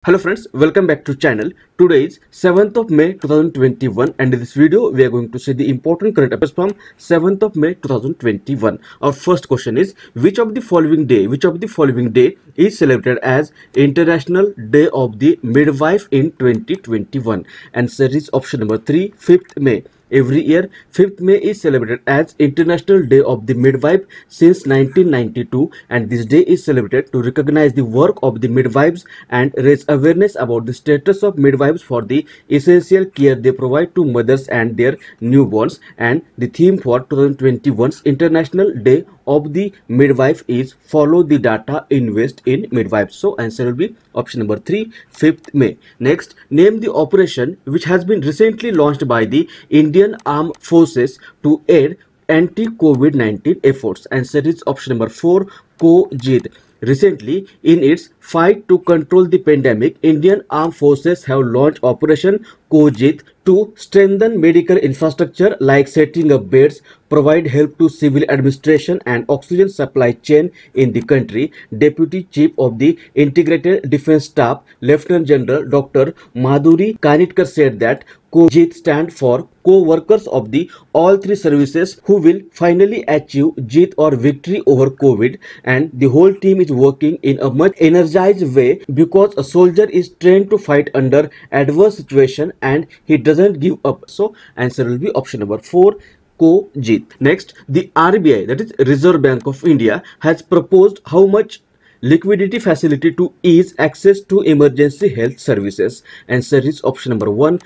Hello friends, welcome back to channel. Today is 7th of May 2021 and in this video we are going to see the important current affairs from 7th of May 2021. Our first question is which of the following day is celebrated as International Day of the Midwife in 2021? Answer is option number 3, 5th May. Every year, 5th May is celebrated as International Day of the Midwife since 1992, and this day is celebrated to recognize the work of the midwives and raise awareness about the status of midwives for the essential care they provide to mothers and their newborns. And the theme for 2021's International Day of the Midwife is Follow the Data, Invest in Midwives. So answer will be option number 3, 5th May. Next, name the operation which has been recently launched by the Indian Armed Forces to aid anti-COVID-19 efforts. Answer is option number 4, Kojit. Recently, in its fight to control the pandemic, Indian Armed Forces have launched Operation Kojit to strengthen medical infrastructure like setting up beds, provide help to civil administration and oxygen supply chain in the country. Deputy Chief of the Integrated Defense Staff, Lieutenant General Dr. Madhuri Kanitkar said that Kojit stands for co-workers of the all three services who will finally achieve Jit or victory over COVID, and the whole team is working in a much energized way because a soldier is trained to fight under adverse situation and he doesn't give up. So answer will be option number 4, Kojit. Next, the RBI, that is Reserve Bank of India, has proposed how much liquidity facility to ease access to emergency health services. Answer is option number 1,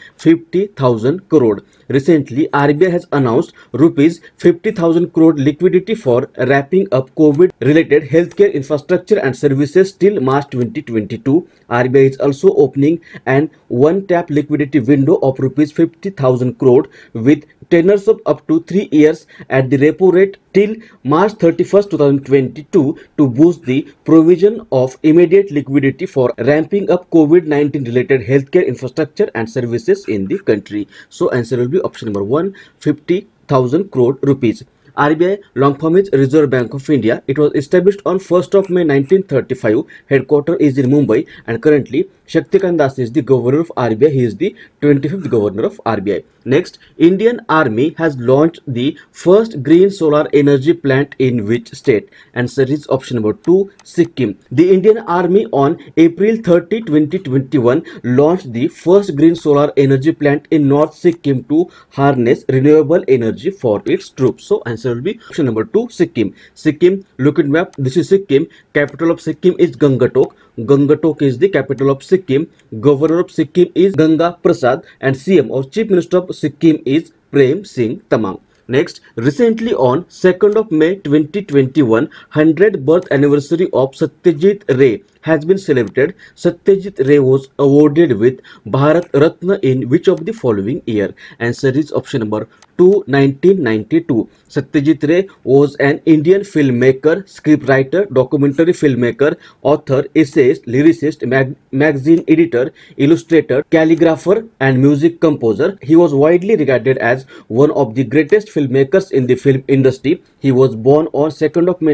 50,000 crore. Recently, RBI has announced rupees 50,000 crore liquidity for wrapping up COVID-related healthcare infrastructure and services till March 2022. RBI is also opening an one-tap liquidity window of rupees 50,000 crore with tenors of up to 3 years at the repo rate till March 31st, 2022 to boost the provision of immediate liquidity for ramping up COVID-19 related healthcare infrastructure and services in the country. So answer will be option number 1, 50,000 crore rupees. RBI, long form is Reserve Bank of India. It was established on 1st of May 1935. Headquarters is in Mumbai, and currently Shaktikant Das is the governor of RBI. He is the 25th governor of RBI. Next, Indian Army has launched the first green solar energy plant in which state? Answer is option number 2, Sikkim. The Indian Army on April 30, 2021 launched the first green solar energy plant in North Sikkim to harness renewable energy for its troops. So answer will be option number 2, Sikkim. Sikkim, look at map. This is Sikkim. Capital of Sikkim is Gangatok. Gangatok is the capital of Sikkim. Governor of Sikkim is Ganga Prasad, and CM or Chief Minister of Sikkim is Prem Singh Tamang. Next, recently on 2nd of May 2021, 100th birth anniversary of Satyajit Ray has been celebrated. Satyajit Ray was awarded with Bharat Ratna in which of the following year? Answer is option number 2, 1992. Satyajit Ray was an Indian filmmaker, scriptwriter, documentary filmmaker, author, essayist, lyricist, magazine editor, illustrator, calligrapher and music composer. He was widely regarded as one of the greatest filmmakers in the film industry. He was born on 2nd of May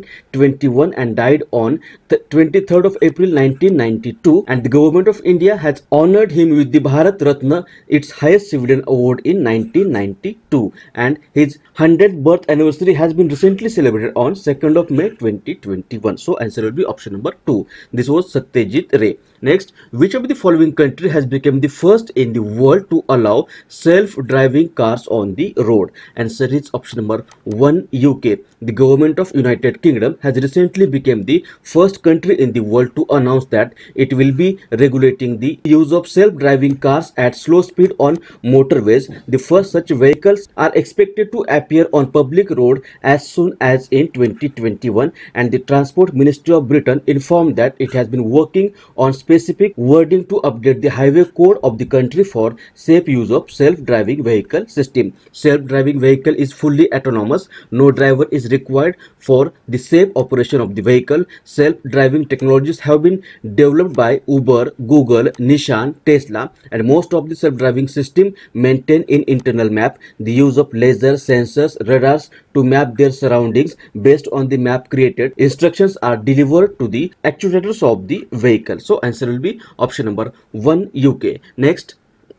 1921 and died on 23rd of April 1992, and the government of India has honored him with the Bharat Ratna, its highest civilian award, in 1992, and his 100th birth anniversary has been recently celebrated on 2nd of May 2021. So answer will be option number 2. This was Satyajit Ray. Next, which of the following country has become the first in the world to allow self-driving cars on the road? Answer is option number 1, UK. The government of United Kingdom has recently become the first country in the world to announce that it will be regulating the use of self-driving cars at slow speed on motorways. The first such vehicles are expected to appear on public road as soon as in 2021, and the Transport Ministry of Britain informed that it has been working on specific wording to update the highway code of the country for safe use of self-driving vehicle system. Self-driving vehicle is fully autonomous. No driver is required for the safe operation of the vehicle. Self-driving technology technologies have been developed by Uber, Google, Nissan, Tesla, and most of the self-driving system maintain in internal map. The use of laser sensors, radars to map their surroundings based on the map created. Instructions are delivered to the actuators of the vehicle. So answer will be option number 1, UK. Next,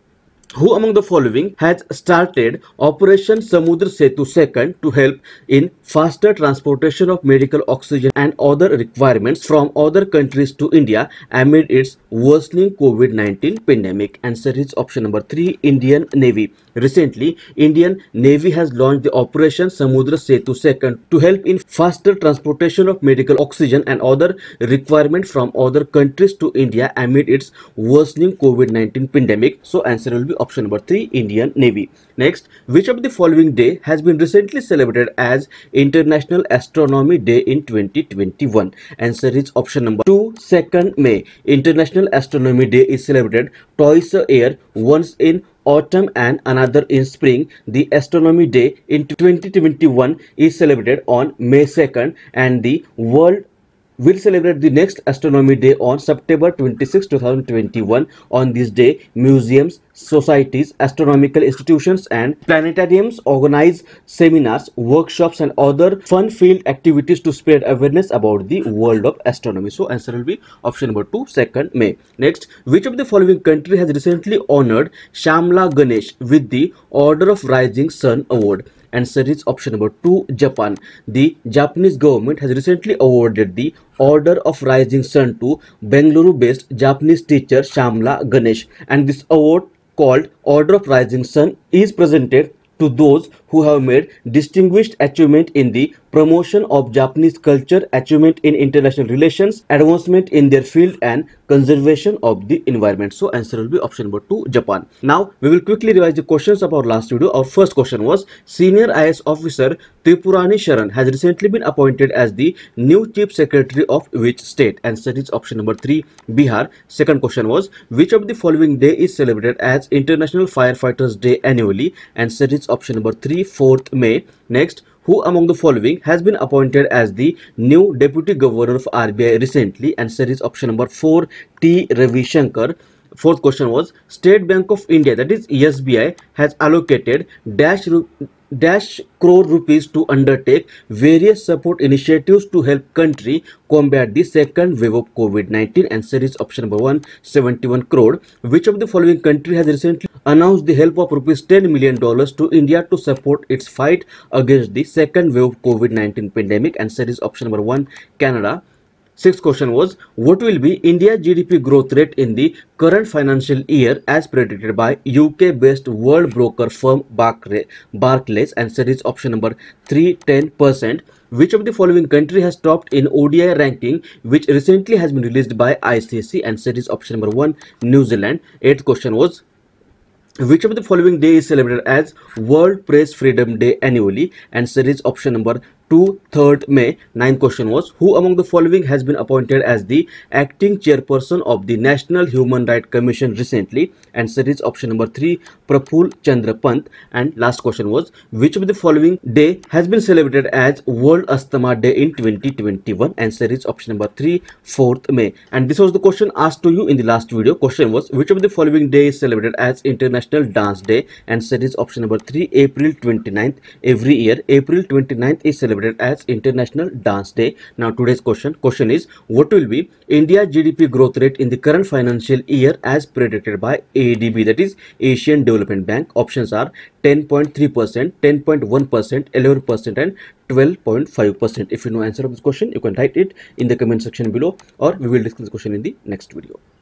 who among the following has started Operation Samudra Setu II to help in faster transportation of medical oxygen and other requirements from other countries to India amid its worsening COVID-19 pandemic? Answer is option number 3, Indian Navy. Recently, Indian Navy has launched the Operation Samudra Setu II to help in faster transportation of medical oxygen and other requirements from other countries to India amid its worsening COVID-19 pandemic. So answer will be option number 3, Indian Navy. Next, which of the following day has been recently celebrated as International Astronomy Day in 2021? Answer is option number 2, 2nd May. International Astronomy Day is celebrated twice a year, once in autumn and another in spring. The Astronomy Day in 2021 is celebrated on May 2nd, and the world will celebrate the next Astronomy Day on September 26, 2021. On this day, museums, societies, astronomical institutions, and planetariums organize seminars, workshops, and other fun-filled activities to spread awareness about the world of astronomy. So answer will be option number 2, 2nd May. Next, which of the following country has recently honored Shamla Ganesh with the Order of Rising Sun Award? Answer is option number 2, Japan. The Japanese government has recently awarded the Order of Rising Sun to Bengaluru-based Japanese teacher Shamla Ganesh, and this award, called Order of Rising Sun, is presented to those who have made distinguished achievement in the promotion of Japanese culture, achievement in international relations, advancement in their field, and conservation of the environment. So answer will be option number 2, Japan. Now we will quickly revise the questions of our last video. Our first question was, Senior IAS officer Tripurani Sharan has recently been appointed as the new Chief Secretary of which state? Answer is option number 3, Bihar. Second question was, which of the following day is celebrated as International Firefighters Day annually? Answer is option number 3, 4th May. Next, who among the following has been appointed as the new Deputy Governor of RBI recently? Answer is option number 4, T. Ravi Shankar. Fourth question was, State Bank of India, that is SBI, has allocated dash crore rupees to undertake various support initiatives to help country combat the second wave of COVID-19. Answer is option number 1, 71 crore. Which of the following country has recently announced the help of rupees $10 million to India to support its fight against the second wave of COVID-19 pandemic? Answer is option number 1, Canada. Sixth question was, what will be India GDP growth rate in the current financial year as predicted by UK-based world broker firm Barclays? Answer is option number 3, 10%. Which of the following country has topped in ODI ranking which recently has been released by ICC? Answer is option number 1, New Zealand. Eighth question was, which of the following day is celebrated as World Press Freedom Day annually? Answer is option number 2, 3rd May. Ninth question was, who among the following has been appointed as the acting chairperson of the National Human Rights Commission recently? Answer is option number 3, Praful Chandra Pant. And last question was, which of the following day has been celebrated as World Asthma Day in 2021? Answer is option number 3, 4th May. And this was the question asked to you in the last video. Question was, which of the following day is celebrated as International Dance Day? Answer is option number 3, April 29th. Every year, April 29th is celebrated as International Dance Day. Now today's question is, what will be India GDP growth rate in the current financial year as predicted by ADB, that is Asian Development Bank? Options are 10.3%, 10.1%, 11%, and 12.5%. If you know answer of this question, you can write it in the comment section below, or we will discuss this question in the next video.